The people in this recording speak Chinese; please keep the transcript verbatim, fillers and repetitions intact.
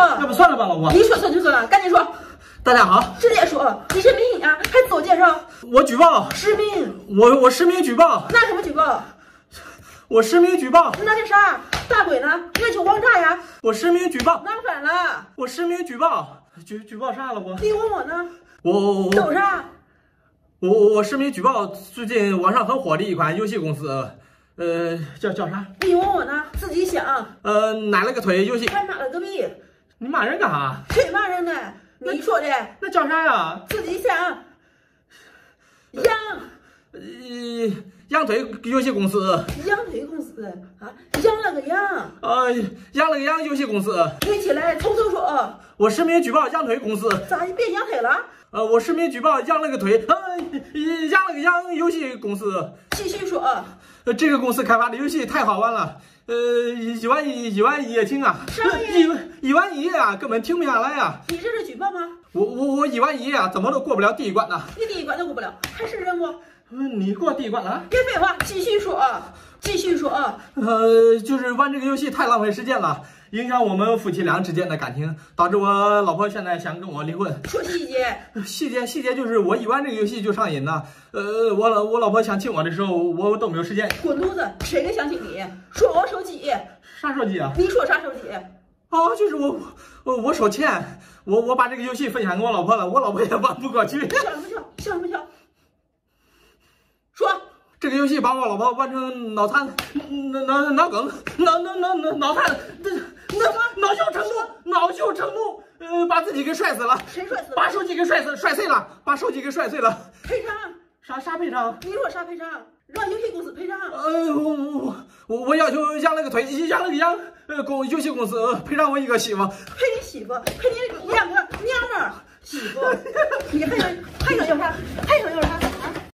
要不算了吧，老婆。 你说算就算了，赶紧说。 大家好， 直接说，你是名呀，还自我介绍。 我举报， 实名。 我我实名举报。 拿什么举报？ 我实名举报。 拿的啥？大鬼呢？月球王炸呀？ 我实名举报。 拿反了。 我实名举报。举举报啥了我？ 你问我呢？ 我我我有啥？ 我我我实名举报最近网上很火的一款游戏公司，呃，叫叫啥？ 你问我呢？自己想。 呃，奶了个腿游戏。 还骂了个逼。 你骂人干啥？ 谁骂人呢？你说的。 那叫啥呀？ 自己想。羊。 呃，羊腿游戏公司。 羊腿公司啊，养了个羊。 呃，养了个羊游戏公司。 对起来，从头说。 我实名举报羊腿公司。 咋你变羊腿了？ 呃，我实名举报养了个腿，呃，养了个羊游戏公司。 继续说。 呃，这个公司开发的游戏太好玩了，呃，一万一一万一夜情啊，一一万一夜啊，根本停不下来啊。 你这是举报吗？ 我我我一万一夜啊，怎么都过不了第一关呢？ 你第一关都过不了，还是任务？ 嗯，你过第一关了？ 别废话，继续说，继续说。 呃，就是玩这个游戏太浪费时间了。影响我们夫妻俩之间的感情，导致我老婆现在想跟我离婚。 说细节， 细节细节就是我一玩这个游戏就上瘾了。呃，我老我老婆想亲我的时候，我都没有时间。 滚犊子！谁给想亲你？说我手机。 啥手机啊？ 你说啥手机？ 哦，就是我我我手欠，我我把这个游戏分享给我老婆了，我老婆也玩不过去。 笑什么笑？笑什么笑？说。 这个游戏把我老婆玩成脑瘫、脑脑脑梗、脑脑脑脑脑瘫，这那恼羞成怒，恼羞成怒，呃，把自己给摔死了。 谁摔死了？ 把手机给摔死，摔碎了，把手机给摔碎了。 赔偿？ 啥啥赔偿？ 你说啥赔偿？让游戏公司赔偿？ 呃，我我我我要求养了个腿，养了个羊，呃，公游戏公司赔偿我一个媳妇。 赔你媳妇？赔你两个娘们儿？媳妇？你还想还想要啥？